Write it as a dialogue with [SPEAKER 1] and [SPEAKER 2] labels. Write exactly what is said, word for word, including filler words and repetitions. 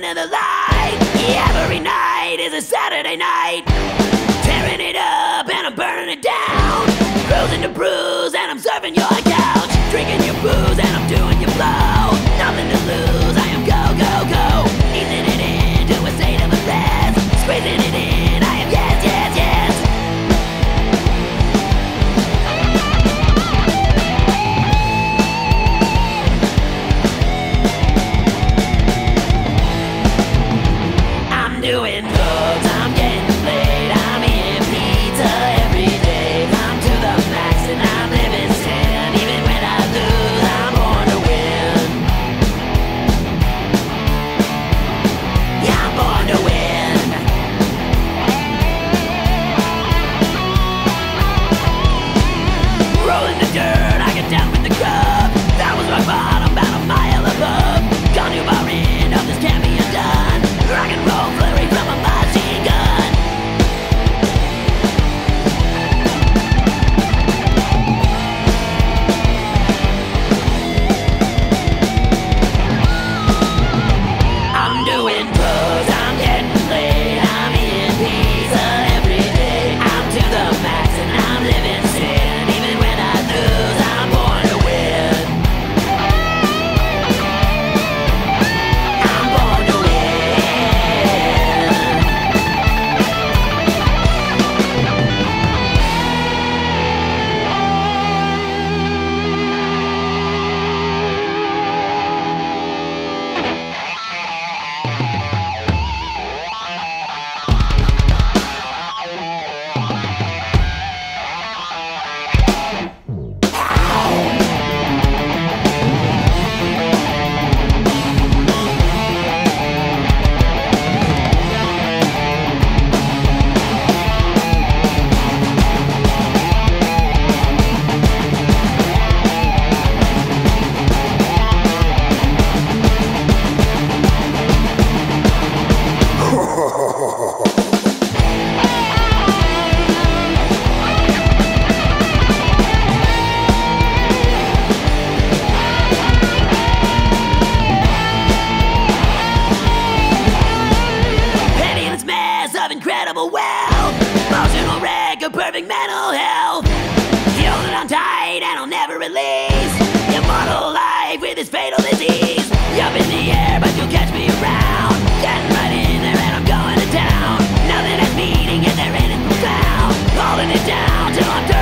[SPEAKER 1] into the light. Every night is a Saturday night. Tearing it up and I'm burning it down. Cruising to bruise and I'm serving your couch. Drinking your booze and I'm doing your blow. Nothing to lose, I am go, go, go. Easing it into a state of bless. Squeezing it in, I am yes, yes, yes. I'm doing drugs, I'm getting laid, I'm eating pizza every day. I'm to the max and I'm living sin. Even when I lose, I'm born to win. Yeah, I'm born to win. Rolling the dirt, I get down with the grub. That was rock bottom, about a mile above. Gone to far end of this can't be undone. Rock and roll flurry from a machine gun. I'm doing drugs, I'm getting laid, I'm eating pizza every day. I'm to the max and I'm living sin. Even when I lose, I'm born to win. I'm born to win. Penniless mess of incredible wealth. Emotional wreck of perfect mental health. You hold it on tight and I'll never release. Immortal life with this fatal disease. You're up in the air but you'll catch me around. Getting right in there and I'm going to town. Nothing that's meaning and there ain't it profound. Holding it down till I'm done.